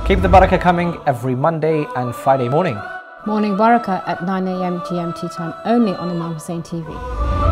Keep the barakah coming every Monday and Friday morning. Morning Baraka at 9 AM GMT time only on Imam Hussein TV.